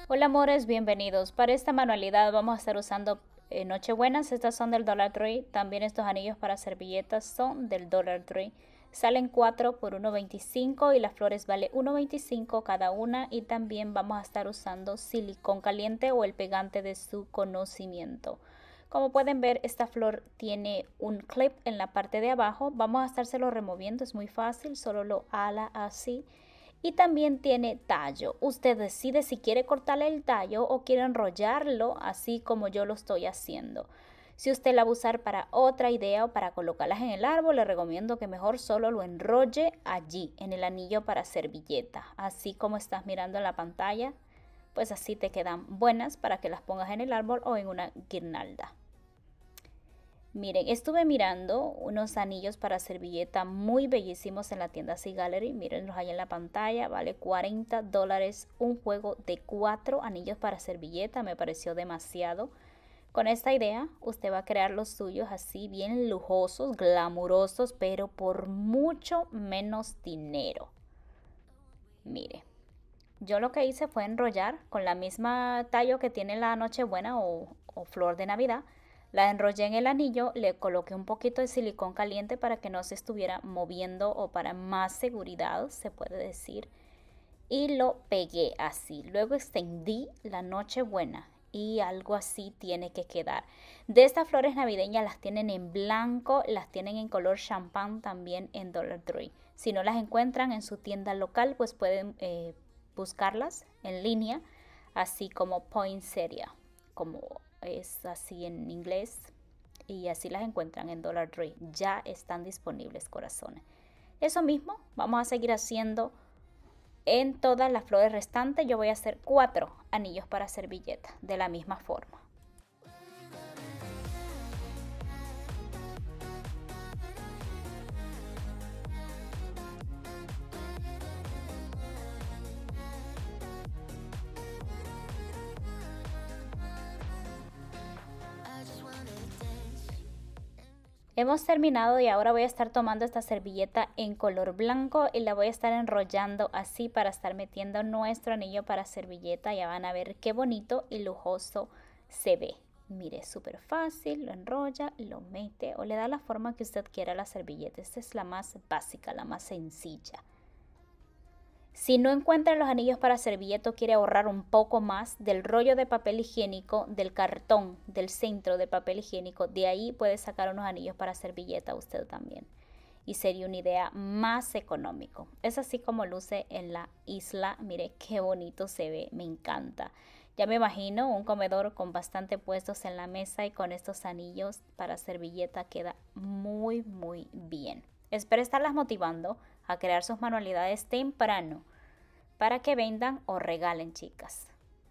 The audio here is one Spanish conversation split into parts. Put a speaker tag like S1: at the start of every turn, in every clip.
S1: Hola amores, bienvenidos. Para esta manualidad vamos a estar usando Nochebuenas. Estas son del Dollar Tree. También estos anillos para servilletas son del Dollar Tree. Salen 4 por 1.25 y las flores vale 1.25 cada una. Y también vamos a estar usando silicón caliente o el pegante de su conocimiento. Como pueden ver, esta flor tiene un clip en la parte de abajo. Vamos a estárselo removiendo, es muy fácil, solo lo ala así. Y también tiene tallo. Usted decide si quiere cortarle el tallo o quiere enrollarlo así como yo lo estoy haciendo. Si usted la va a usar para otra idea o para colocarlas en el árbol, le recomiendo que mejor solo lo enrolle allí, en el anillo para servilleta. Así como estás mirando en la pantalla, pues así te quedan buenas para que las pongas en el árbol o en una guirnalda. Miren, estuve mirando unos anillos para servilleta muy bellísimos en la tienda Sea Gallery. Mírenlos ahí en la pantalla. Vale $40 un juego de 4 anillos para servilleta. Me pareció demasiado. Con esta idea, usted va a crear los suyos así bien lujosos, glamurosos, pero por mucho menos dinero. Mire, yo lo que hice fue enrollar con la misma tallo que tiene la Nochebuena o flor de Navidad. La enrollé en el anillo, le coloqué un poquito de silicón caliente para que no se estuviera moviendo o para más seguridad, se puede decir. Y lo pegué así. Luego extendí la Nochebuena y algo así tiene que quedar. De estas flores navideñas las tienen en blanco, las tienen en color champán también en Dollar Tree. Si no las encuentran en su tienda local, pues pueden buscarlas en línea, así como poinsettia, como es así en inglés, y así las encuentran en Dollar Tree. Ya están disponibles, corazones. Eso mismo vamos a seguir haciendo en todas las flores restantes. Yo voy a hacer 4 anillos para servilleta de la misma forma. Hemos terminado y ahora voy a estar tomando esta servilleta en color blanco y la voy a estar enrollando así para estar metiendo nuestro anillo para servilleta. Ya van a ver qué bonito y lujoso se ve. Mire, súper fácil, lo enrolla, lo mete o le da la forma que usted quiera a la servilleta. Esta es la más básica, la más sencilla. Si no encuentra los anillos para servilleta o quiere ahorrar un poco más del rollo de papel higiénico, del cartón, del centro de papel higiénico, de ahí puede sacar unos anillos para servilleta usted también. Y sería una idea más económico. Es así como luce en la isla. Mire qué bonito se ve, me encanta. Ya me imagino un comedor con bastante puestos en la mesa y con estos anillos para servilleta queda muy bien. Espero estarlas motivando a crear sus manualidades temprano para que vendan o regalen, chicas.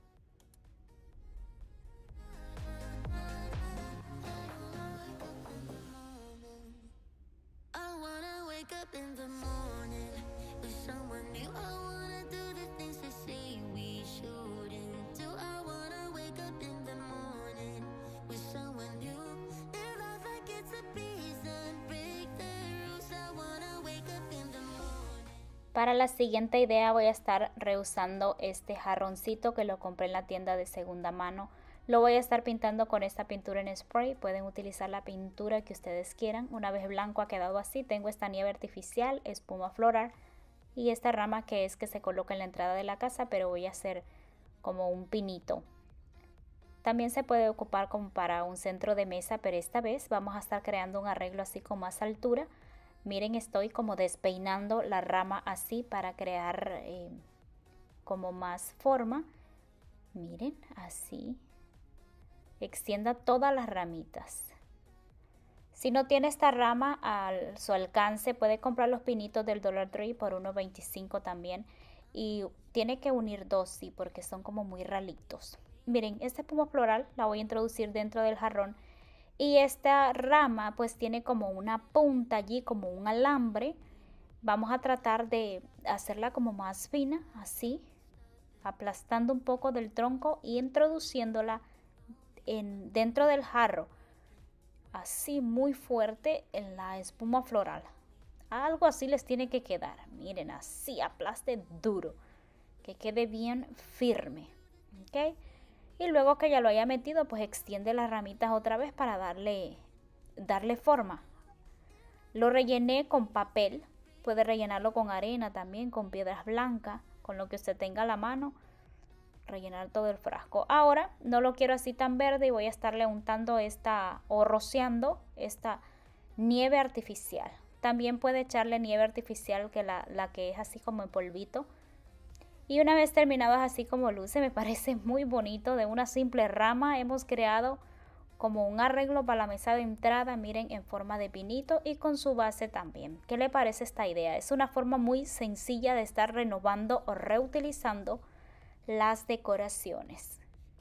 S1: Para la siguiente idea voy a estar reusando este jarroncito que lo compré en la tienda de segunda mano. Lo voy a estar pintando con esta pintura en spray. Pueden utilizar la pintura que ustedes quieran. Una vez blanco ha quedado así. Tengo esta nieve artificial, espuma floral y esta rama que es que se coloca en la entrada de la casa, pero voy a hacer como un pinito. También se puede ocupar como para un centro de mesa, pero esta vez vamos a estar creando un arreglo así con más altura. Miren, estoy como despeinando la rama así para crear como más forma. Miren, así. Extienda todas las ramitas. Si no tiene esta rama a su alcance, puede comprar los pinitos del Dollar Tree por $1.25 también. Y tiene que unir dos, sí, porque son como muy ralitos. Miren, esta espuma floral la voy a introducir dentro del jarrón. Y esta rama pues tiene como una punta allí, como un alambre. Vamos a tratar de hacerla como más fina, así, aplastando un poco del tronco y introduciéndola dentro del jarro, así muy fuerte en la espuma floral. Algo así les tiene que quedar. Miren, así, aplaste duro, que quede bien firme. ¿ok? Y luego que ya lo haya metido, pues extiende las ramitas otra vez para darle forma. Lo rellené con papel, puede rellenarlo con arena también, con piedras blancas, con lo que usted tenga a la mano, rellenar todo el frasco. Ahora no lo quiero así tan verde y voy a estarle untando o rociando esta nieve artificial. También puede echarle nieve artificial, que la que es así como en polvito. Y una vez terminadas así como luce, me parece muy bonito. De una simple rama hemos creado como un arreglo para la mesa de entrada, miren, en forma de pinito y con su base también. ¿Qué le parece esta idea? Es una forma muy sencilla de estar renovando o reutilizando las decoraciones.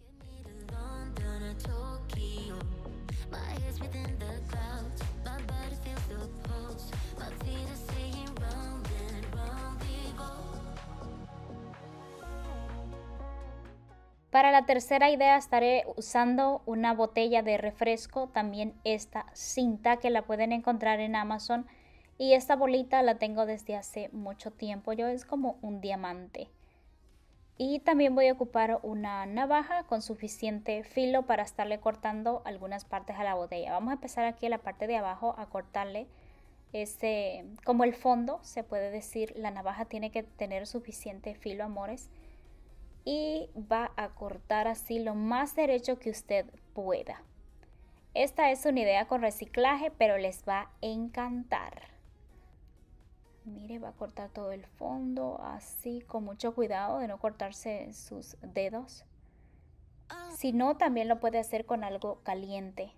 S1: Para la tercera idea estaré usando una botella de refresco, también esta cinta que la pueden encontrar en Amazon, y esta bolita la tengo desde hace mucho tiempo, es como un diamante. Y también voy a ocupar una navaja con suficiente filo para estarle cortando algunas partes a la botella. Vamos a empezar aquí en la parte de abajo a cortarle como el fondo, se puede decir. La navaja tiene que tener suficiente filo, amores. Y va a cortar así lo más derecho que usted pueda. Esta es una idea con reciclaje, pero les va a encantar. Mire, va a cortar todo el fondo así, con mucho cuidado de no cortarse sus dedos. Si no, también lo puede hacer con algo caliente.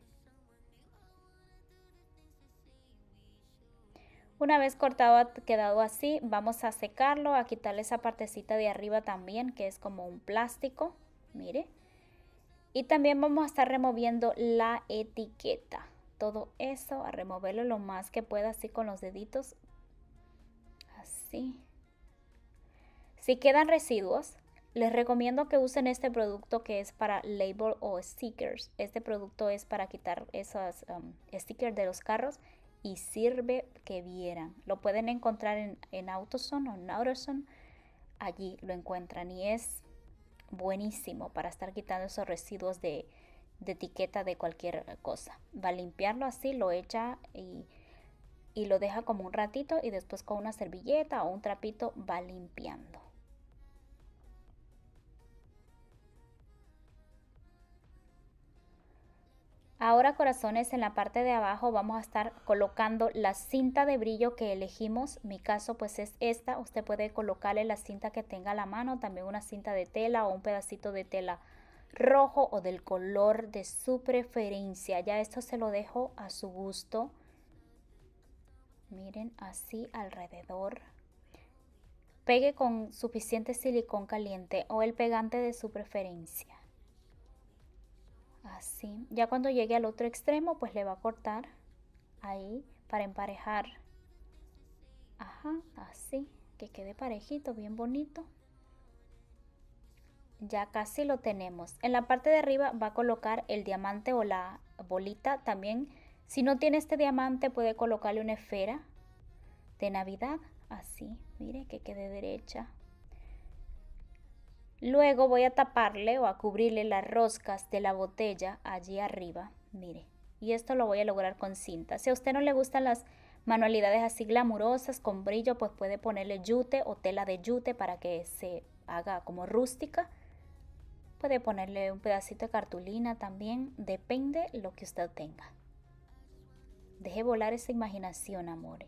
S1: Una vez cortado, quedado así, vamos a secarlo, a quitarle esa partecita de arriba también, que es como un plástico, mire. Y también vamos a estar removiendo la etiqueta. Todo eso, a removerlo lo más que pueda, así con los deditos. Así. Si quedan residuos, les recomiendo que usen este producto que es para label o stickers. Este producto es para quitar esos stickers de los carros. Y sirve que vieran. Lo pueden encontrar en AutoZone o en AutoZone. Allí lo encuentran y es buenísimo para estar quitando esos residuos de etiqueta de cualquier cosa. Va a limpiarlo así, lo echa y lo deja como un ratito y después con una servilleta o un trapito va limpiando. Ahora, corazones, en la parte de abajo vamos a estar colocando la cinta de brillo que elegimos. Mi caso pues es esta. Usted puede colocarle la cinta que tenga a la mano, también una cinta de tela o un pedacito de tela rojo o del color de su preferencia. Ya esto se lo dejo a su gusto. Miren, así alrededor. Pegue con suficiente silicón caliente o el pegante de su preferencia. Así, ya cuando llegue al otro extremo, pues le va a cortar ahí para emparejar. Ajá, así, que quede parejito, bien bonito. Ya casi lo tenemos. En la parte de arriba va a colocar el diamante o la bolita. También, si no tiene este diamante, puede colocarle una esfera de Navidad. Así, mire que quede derecha. Luego voy a taparle o a cubrirle las roscas de la botella allí arriba, mire. Y esto lo voy a lograr con cinta. Si a usted no le gustan las manualidades así glamurosas con brillo, pues puede ponerle yute o tela de yute para que se haga como rústica. Puede ponerle un pedacito de cartulina también, depende lo que usted tenga. Deje volar esa imaginación, amores.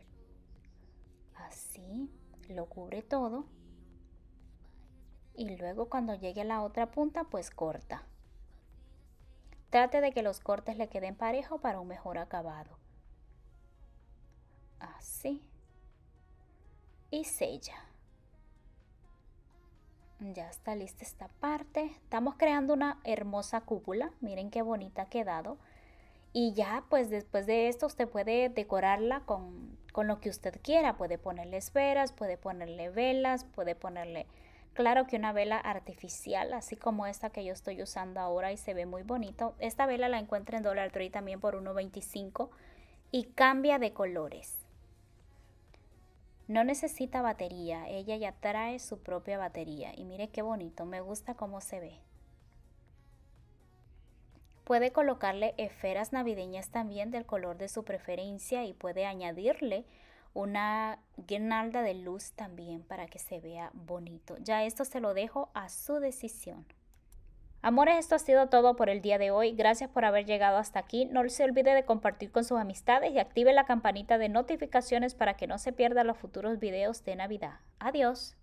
S1: Así, lo cubre todo. Y luego cuando llegue a la otra punta, pues corta. Trate de que los cortes le queden parejos para un mejor acabado. Así. Y sella. Ya está lista esta parte. Estamos creando una hermosa cúpula. Miren qué bonita ha quedado. Y ya pues después de esto usted puede decorarla con lo que usted quiera. Puede ponerle esferas, puede ponerle velas, puede ponerle... Claro que una vela artificial, así como esta que yo estoy usando ahora y se ve muy bonito. Esta vela la encuentro en Dollar Tree también por $1.25 y cambia de colores. No necesita batería, ella ya trae su propia batería y mire qué bonito, me gusta cómo se ve. Puede colocarle esferas navideñas también del color de su preferencia y puede añadirle una guirnalda de luz también para que se vea bonito. Ya esto se lo dejo a su decisión. Amores, esto ha sido todo por el día de hoy. Gracias por haber llegado hasta aquí. No se olvide de compartir con sus amistades y active la campanita de notificaciones para que no se pierda los futuros videos de Navidad. Adiós.